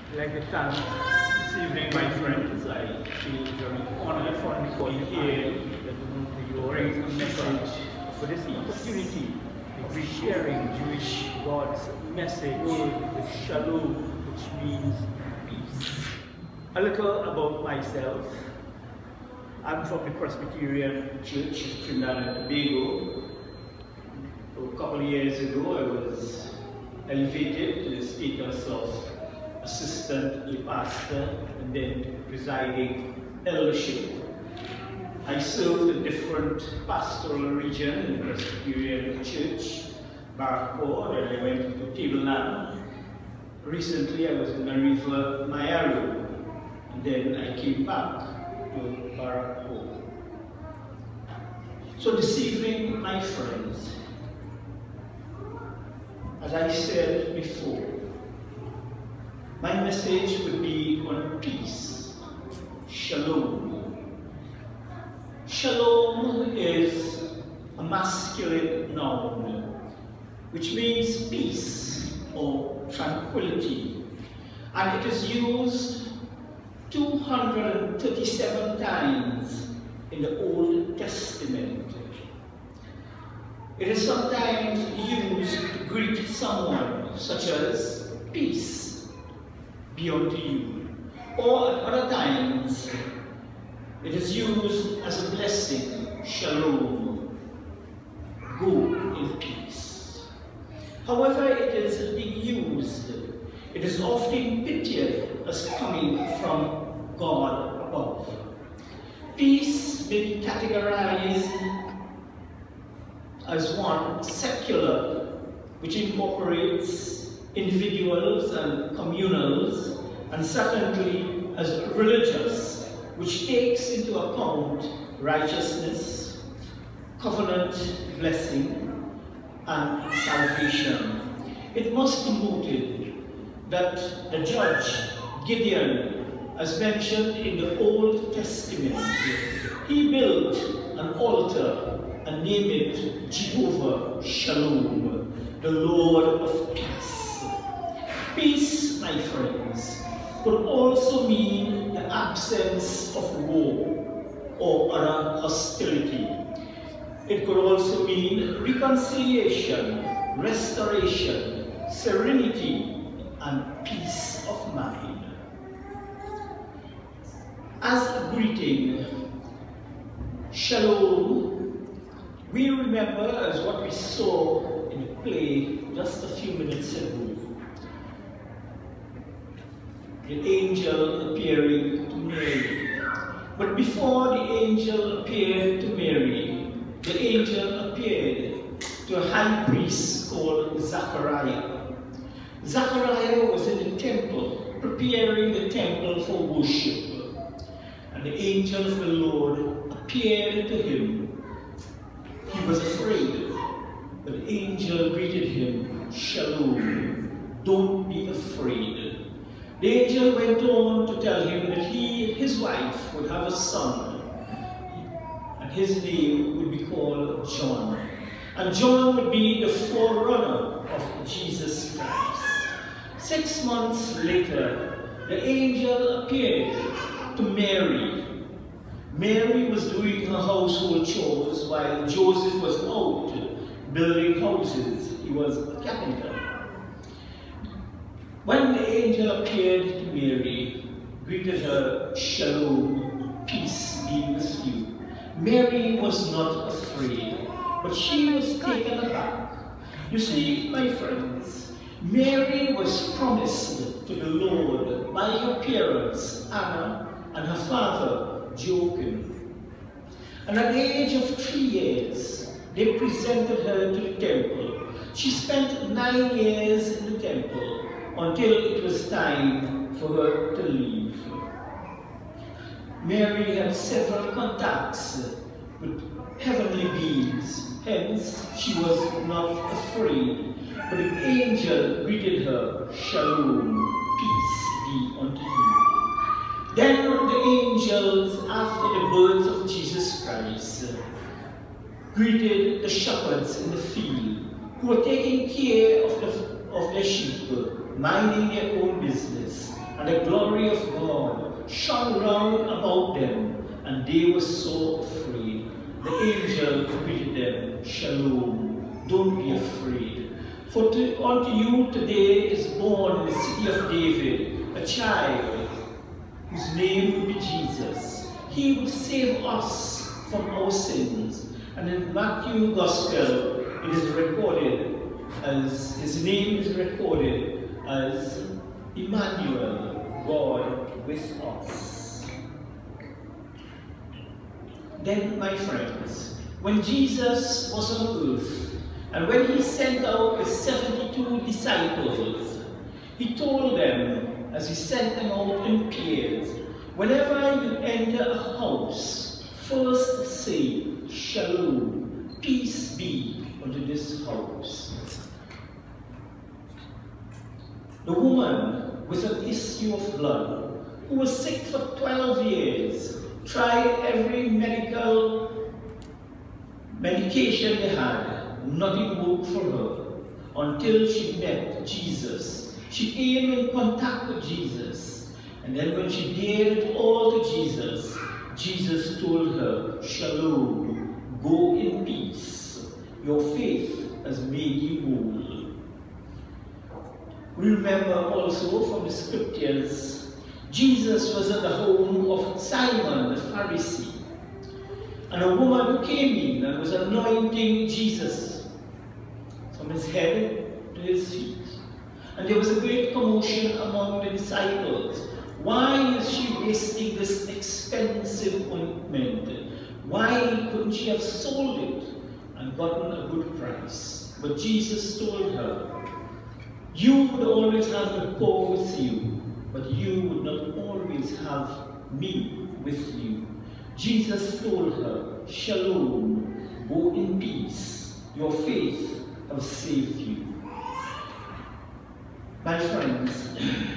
I'd like to thank this evening my friends. I feel very honored for being here to bring a message for this opportunity to be sharing Jewish God's message with Shalom, which means peace. A little about myself. I'm from the Presbyterian Church of Trinidad and Tobago. A couple of years ago, I was elevated to the status of assistant a pastor and then presiding eldership. I served a different pastoral region in the Presbyterian Church, Gokool, and I went to Tobago. Recently, I was in Marifa, Mayaro, and then I came back to Gokool. So this evening, my friends, as I said before, my message would be on peace, Shalom. Shalom is a masculine noun, which means peace or tranquility, and it is used 237 times in the Old Testament. It is sometimes used to greet someone, such as peace be unto you. Or at other times, it is used as a blessing, Shalom, go in peace. However it is being used, it is often pictured as coming from God above. Peace may be categorized as one secular, which incorporates individuals and communals, and secondly as religious, which takes into account righteousness, covenant blessing, and salvation. It must be noted that the judge Gideon, as mentioned in the Old Testament, he built an altar and named it Jehovah Shalom, the Lord of Peace. Peace, my friends, could also mean the absence of war or other hostility. It could also mean reconciliation, restoration, serenity, and peace of mind. As a greeting, Shalom, we remember as what we saw in the play just a few minutes ago. The angel appearing to Mary. But before the angel appeared to Mary, the angel appeared to a high priest called Zachariah. Zachariah was in the temple, preparing the temple for worship. And the angel of the Lord appeared to him. He was afraid, but the angel greeted him, Shalom, don't be afraid. The angel went on to tell him that his wife would have a son, and his name would be called John. And John would be the forerunner of Jesus Christ. 6 months later, the angel appeared to Mary. Mary was doing her household chores while Joseph was out building houses. He was a carpenter. When the angel appeared to Mary, greeted her, Shalom, peace be with you, Mary was not afraid, but she was taken aback. You see, my friends, Mary was promised to the Lord by her parents, Anna, and her father, Joachim. And at the age of 3 years, they presented her to the temple. She spent 9 years in the temple, until it was time for her to leave. Mary had several contacts with heavenly beings, hence she was not afraid. But the angel greeted her, Shalom, peace be unto you. Then the angels, after the birth of Jesus Christ, greeted the shepherds in the field, who were taking care of their sheep, minding their own business. and the glory of God shone round about them, and they were so afraid. The angel greeted them, Shalom, don't be afraid. For unto you today is born in the city of David a child, whose name will be Jesus. He will save us from our sins. And in Matthew's Gospel, it is recorded as, his name is recorded as Emmanuel, God with us. Then, my friends, when Jesus was on earth, and when he sent out the 72 disciples, he told them, as he sent them out in pairs, whenever you enter a house, first say, Shalom, peace be unto this house. The woman with an issue of blood, who was sick for 12 years, tried every medication they had, nothing worked for her, until she met Jesus. She came in contact with Jesus, and then when she gave it all to Jesus, Jesus told her, Shalom, go in peace. Your faith has made you whole. We remember also from the scriptures, Jesus was at the home of Simon the Pharisee, and a woman came in and was anointing Jesus from his head to his feet. And there was a great commotion among the disciples. Why is she wasting this expensive ointment? Why couldn't she have sold it and gotten a good price? But Jesus told her, you would always have the poor with you, but you would not always have me with you. Jesus told her, Shalom, go in peace. Your faith has saved you. My friends,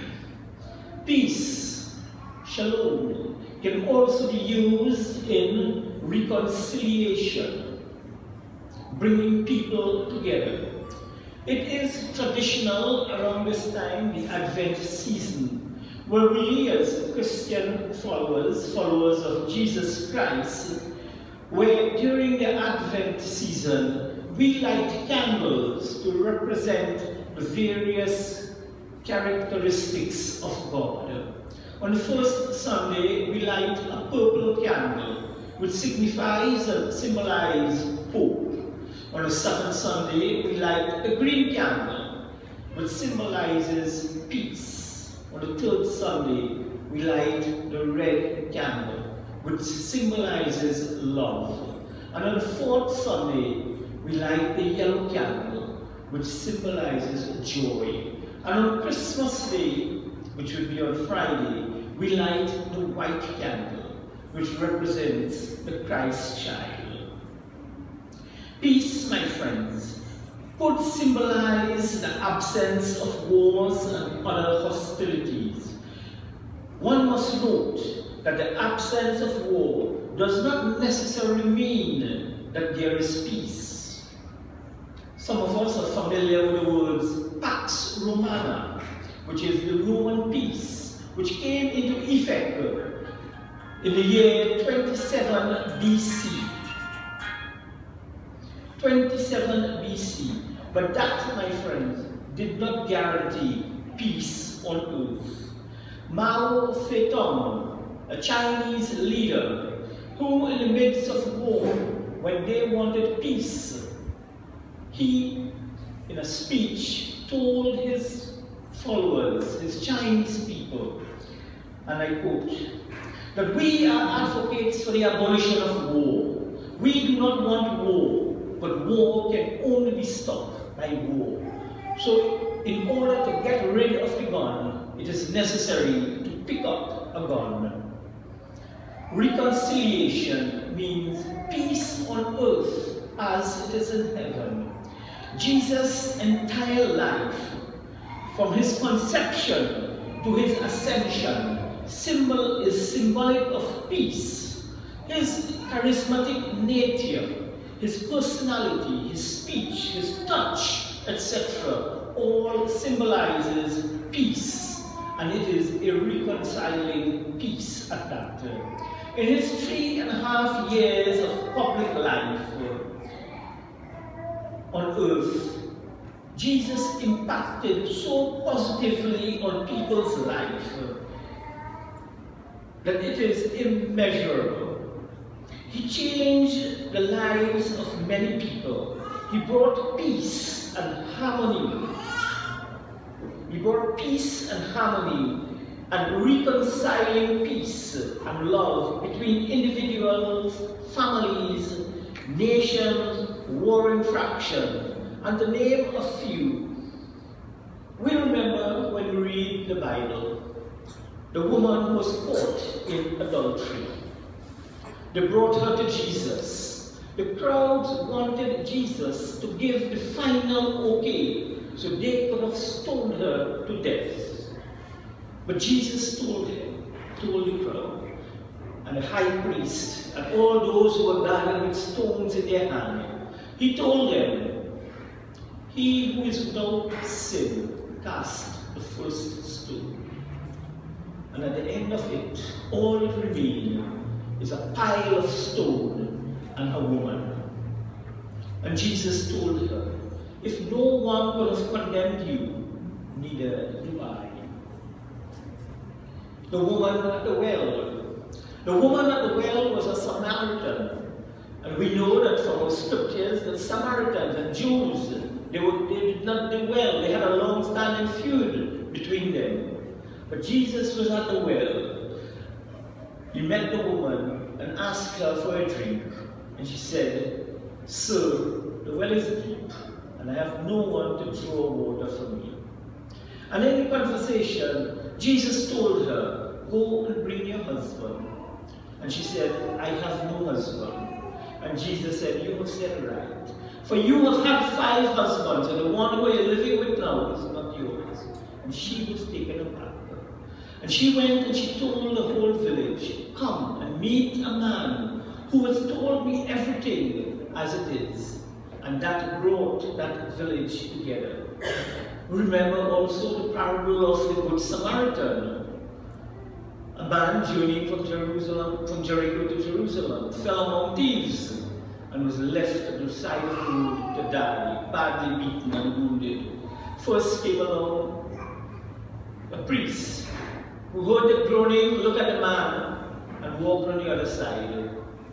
peace, Shalom, can also be used in reconciliation, bringing people together. It is traditional around this time, the Advent season, where we as Christian followers of Jesus Christ, where during the Advent season, we light candles to represent the various characteristics of God. On the first Sunday, we light a purple candle, which signifies and symbolizes hope. On the second Sunday, we light a green candle, which symbolizes peace. On the third Sunday, we light the red candle, which symbolizes love. And on the fourth Sunday, we light the yellow candle, which symbolizes joy. And on Christmas Day, which would be on Friday, we light the white candle, which represents the Christ child. Peace, my friends, could symbolize the absence of wars and other hostilities. One must note that the absence of war does not necessarily mean that there is peace. Some of us are familiar with the words Pax Romana, which is the Roman peace, which came into effect in the year 27 BC. 27 BC. But that, my friends, did not guarantee peace on earth. Mao Zedong, a Chinese leader, who in the midst of war, when they wanted peace, he, in a speech, told his followers, his Chinese people, and I quote, that we are advocates for the abolition of war. We do not want war, but war can only be stopped by war. So, in order to get rid of the gun, it is necessary to pick up a gun. Reconciliation means peace on earth as it is in heaven. Jesus' entire life, from his conception to his ascension, is symbolic of peace. His charismatic nature, his personality, his speech, his touch, etc., all symbolizes peace. and it is a reconciling peace at that. In his 3.5 years of public life on earth, Jesus impacted so positively on people's life that it is immeasurable. He changed the lives of many people. He brought peace and harmony. He brought peace and harmony and reconciling peace and love between individuals, families, nations, warring factions, and to name a few. We remember when we read the Bible, the woman was caught in adultery. They brought her to Jesus. The crowds wanted Jesus to give the final okay, so they could have stoned her to death. But Jesus told the crowd, and the high priest, and all those who were gathered with stones in their hand, he told them, "He who is without sin, cast the first stone." And at the end of it, all that remained is a pile of stone and a woman. And Jesus told her, "If no one could have condemned you, neither do I." The woman at the well. The woman at the well was a Samaritan. And we know that from our scriptures that Samaritans and Jews, they did not do well. They had a long-standing feud between them. But Jesus was at the well. He met the woman and asked her for a drink. And she said, "Sir, the well is deep, and I have no one to draw water for me." And in the conversation, Jesus told her, "Go and bring your husband." And she said, "I have no husband." And Jesus said, "You have said right. For you have had 5 husbands, and the one who you're living with now is not yours." And she was taken aback. And she went and she told the whole village, "Come and meet a man who has told me everything as it is." And that brought that village together. Remember also the parable of the Good Samaritan. A man journeying from Jericho to Jerusalem, fell among thieves and was left at the side of the road to die, badly beaten and wounded. First came along a priest who heard the groaning, looked at the man, and walked on the other side.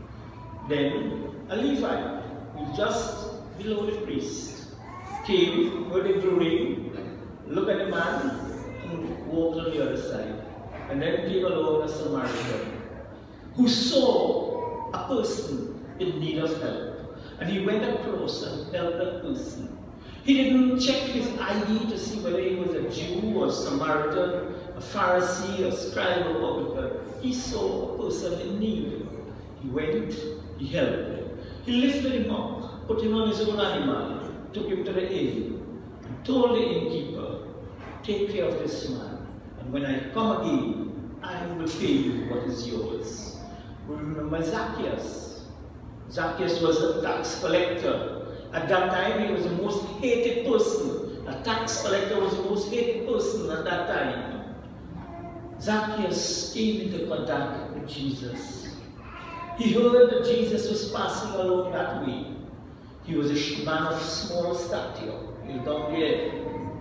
Then a Levite, who was just below the priest, came, heard the groaning, looked at the man, and walked on the other side. And then came along a Samaritan who saw a person in need of help. And he went across and helped that person. He didn't check his ID to see whether he was a Jew or a Samaritan, a Pharisee, a scribe or publican. He saw a person in need. He went, he helped. He lifted him up, put him on his own animal, took him to the inn, and told the innkeeper, "Take care of this man. And when I come again, I will pay you what is yours." We remember Zacchaeus. Zacchaeus was a tax collector. At that time, he was the most hated person. A tax collector was the most hated person at that time. Zacchaeus came into contact with Jesus. He heard that Jesus was passing along that way. He was a man of small stature. He was down there.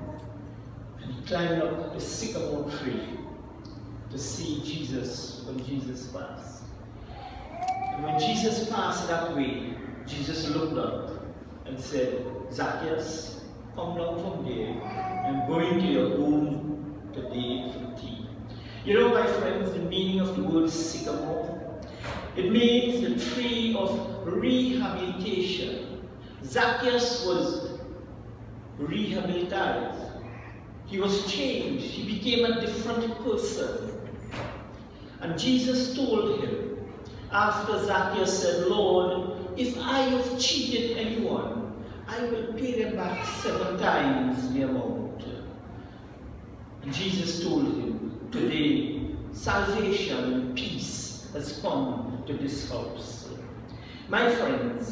And he climbed up the sycamore tree to see Jesus when Jesus passed. And when Jesus passed that way, Jesus looked up and said, "Zacchaeus, come down from there and go into your home today for tea." You know, my friends, the meaning of the word sycamore? It means the tree of rehabilitation. Zacchaeus was rehabilitated. He was changed. He became a different person. And Jesus told him, after Zacchaeus said, "Lord, if I have cheated anyone, I will pay them back 7 times the amount." And Jesus told him, "Today, salvation and peace has come to this house." My friends,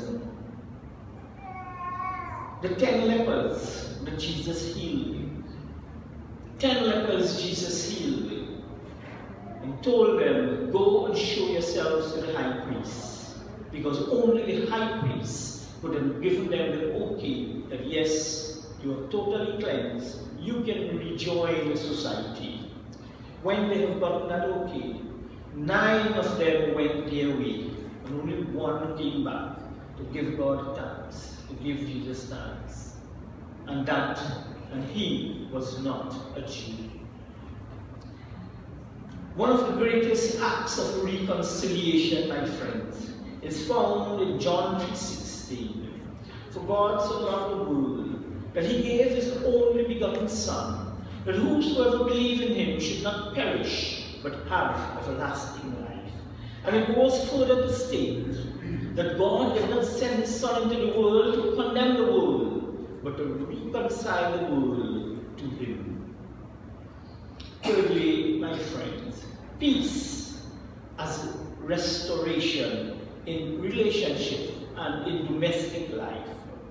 the 10 lepers that Jesus healed, 10 lepers Jesus healed and told them, go and show yourselves to the high priest, because only the high priest could have given them the okay that yes, you are totally cleansed, you can rejoin the society. When they have gotten that okay, 9 of them went their way, and only 1 came back to give God thanks, to give Jesus thanks. And he was not a Jew. One of the greatest acts of reconciliation, my friends, is found in John 3:16. For God so loved the world that he gave his only begotten Son, that whosoever believe in him should not perish, but have everlasting life. And it goes further to state that God did not send his Son into the world to condemn the world, but to reconcile the world to him. Thirdly, my friends, peace as restoration in relationship and in domestic life.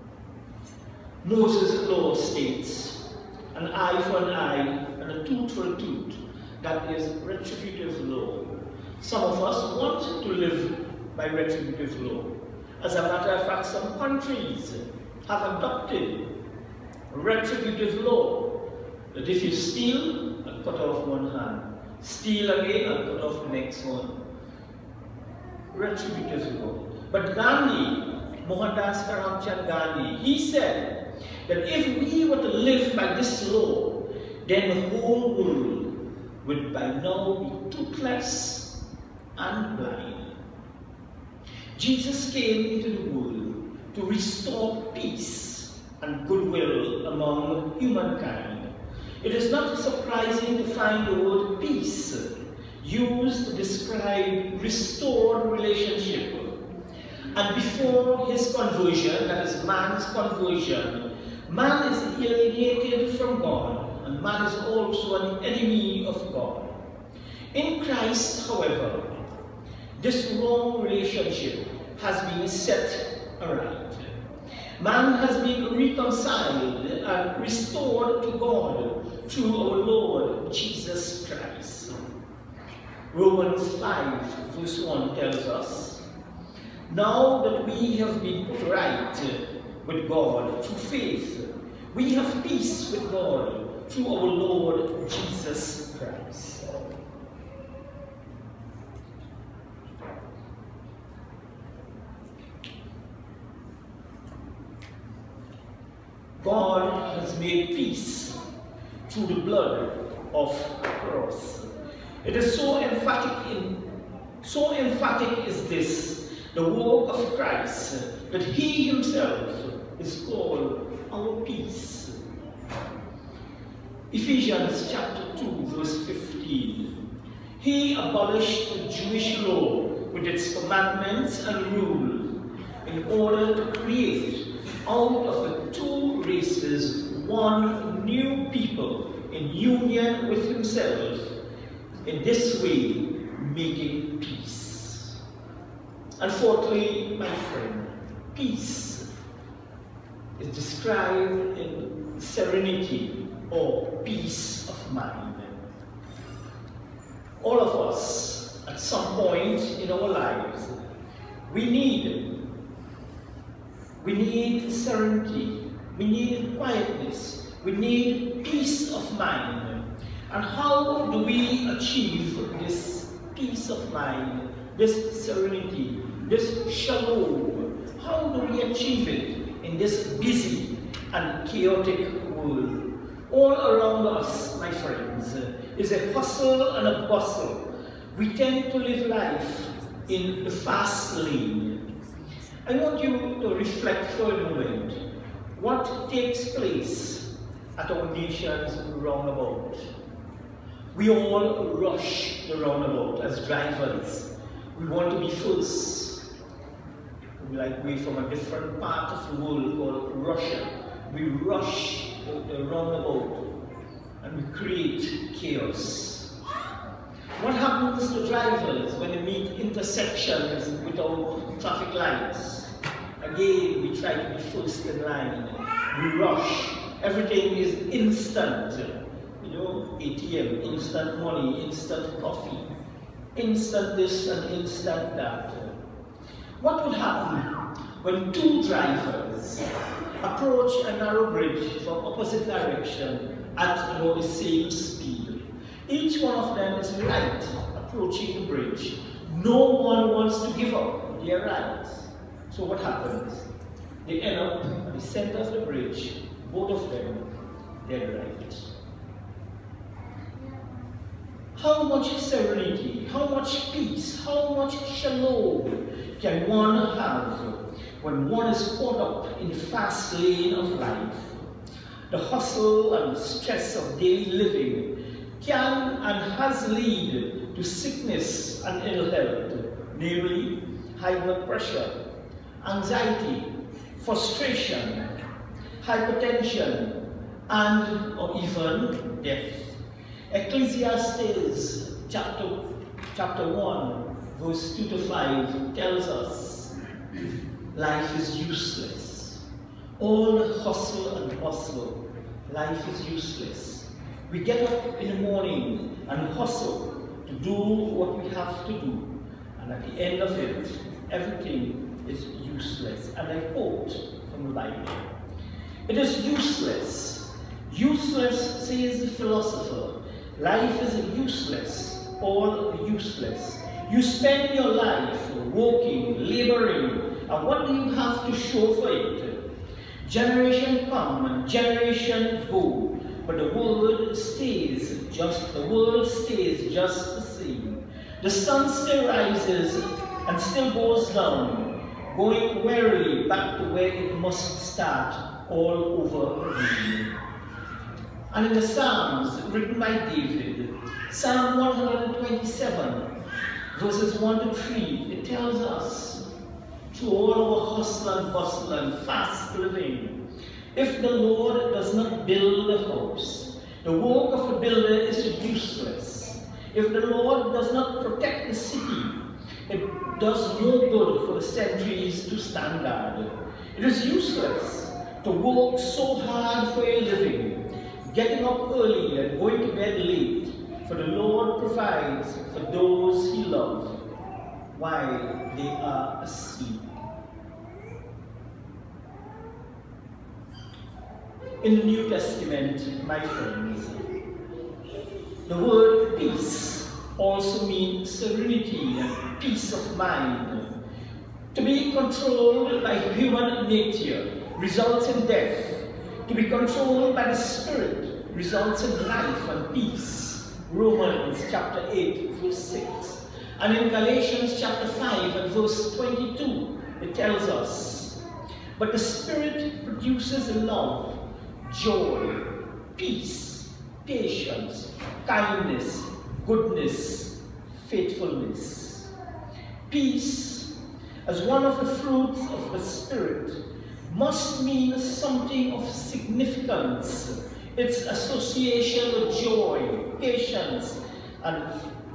Moses' law states, an eye for an eye and a tooth for a tooth. That is retributive law. Some of us want to live by retributive law. As a matter of fact, some countries have adopted retributive law, that if you steal, I'll cut off one hand. Steal again, I'll cut off the next one. Retributive law. But Gandhi, Mohandas Karamchand Gandhi, he said that if we were to live by this law, then the whole world would by now be toothless and blind. Jesus came into the world to restore peace and goodwill among humankind. It is not surprising to find the word peace used to describe restored relationship. And before his conversion, that is man's conversion, man is alienated from God, and man is also an enemy of God. In Christ, however, this wrong relationship has been set aright. Man has been reconciled and restored to God through our Lord Jesus Christ. Romans 5 verse 1 tells us, now that we have been put right with God through faith, we have peace with God through our Lord Jesus Christ. God has made peace through the blood of the cross. It is so emphatic is this, the work of Christ, that he himself is called our peace. Ephesians chapter 2 verse 15. He abolished the Jewish law with its commandments and rules in order to create out of the two races one new people in union with himself, in this way making peace. And fourthly, my friend, peace is described in serenity or peace of mind. All of us, at some point in our lives, we need serenity, we need quietness, we need peace of mind. And how do we achieve this peace of mind, this serenity, this shalom? How do we achieve it in this busy and chaotic world? All around us, my friends, is a hustle and a bustle. We tend to live life in the fast lane. I want you to reflect for a moment what takes place at our nation's roundabout. We all rush the roundabout as drivers. We want to be first. We're from a different part of the world called Russia. We rush the roundabout and we create chaos. What happens to drivers when they meet intersections without traffic lights? Again, we try to be first in line. We rush. Everything is instant. ATM, instant money, instant coffee, instant this and instant that. What would happen when two drivers approach a narrow bridge from opposite direction at the same speed? Each one of them is right approaching the bridge. No one wants to give up their right. So what happens? They end up at the center of the bridge, both of them dead right. How much serenity, how much peace, how much shalom can one have when one is caught up in the fast lane of life? The hustle and stress of daily living can and has led to sickness and ill health, namely high blood pressure, anxiety, frustration, hypertension, and or even death. Ecclesiastes chapter 1, verse 2 to 5 tells us life is useless. All the hustle and bustle, life is useless. We get up in the morning and hustle to do what we have to do, and at the end of it, everything is useless. And I quote from the Bible. It is useless. Useless, says the philosopher. Life is useless, all useless. You spend your life working, laboring, and what do you have to show for it? Generation come and generation go, but the world stays just the same. The sun still rises and still goes down, going wearily back to where it must start all over again. And in the Psalms written by David, Psalm 127, verses 1 to 3, it tells us, through all our hustle and bustle and fast living, if the Lord does not build a house, the work of a builder is useless. If the Lord does not protect the city, it does no good for the sentries to stand guard. It is useless to work so hard for a living, getting up early and going to bed late, for the Lord provides for those He loves while they are asleep. In the New Testament, my friends, the word peace also means serenity and peace of mind. To be controlled by human nature results in death. To be controlled by the Spirit results in life and peace. Romans chapter 8, verse 6. And in Galatians chapter 5 and verse 22, it tells us, but the Spirit produces love, joy, peace, patience, kindness, goodness, faithfulness. Peace, as one of the fruits of the Spirit, must mean something of significance. Its association with joy, patience, and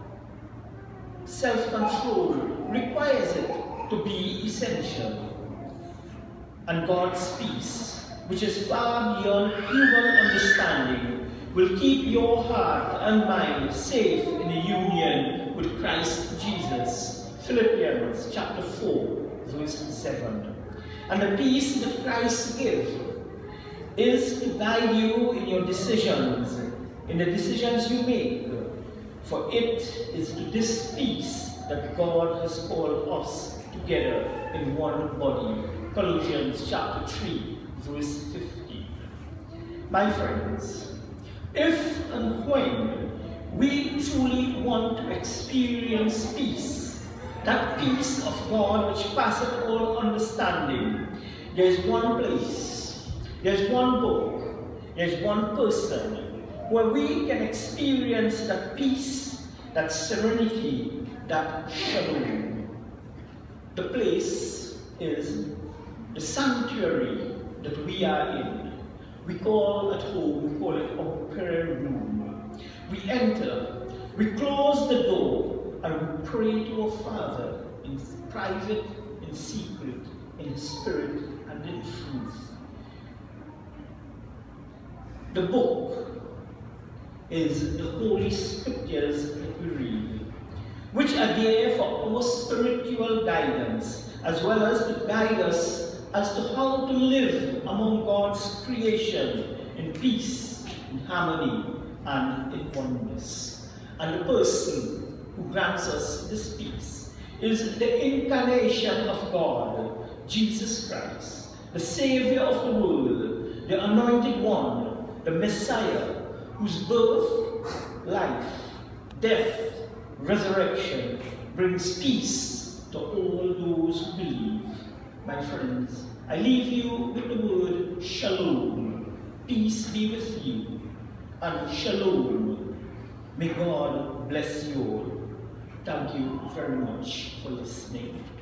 self-control requires it to be essential. And God's peace, which is far beyond human understanding, will keep your heart and mind safe in the union with Christ Jesus. Philippians chapter 4, verse 7. And the peace that Christ gives is to guide you in your decisions, in the decisions you make. For it is to this peace that God has called us together in one body. Colossians chapter 3, verse 50. My friends, if and when we truly want to experience peace, that peace of God which passeth all understanding, there is one place, there is one book, there is one person where we can experience that peace, that serenity, that shalom. The place is the sanctuary that we are in. We call at home, we call it our prayer room. We enter, we close the door, and we pray to our Father in private, in secret, in spirit, and in truth. The book is the Holy Scriptures that we read, which are there for our spiritual guidance, as well as to guide us as to how to live among God's creation in peace, in harmony, and in oneness. And the person who grants us this peace is the incarnation of God, Jesus Christ, the Savior of the world, the Anointed One, the Messiah, whose birth, life, death, resurrection brings peace to all those who believe. My friends, I leave you with the word Shalom. Peace be with you, and Shalom. May God bless you all. Thank you very much for listening.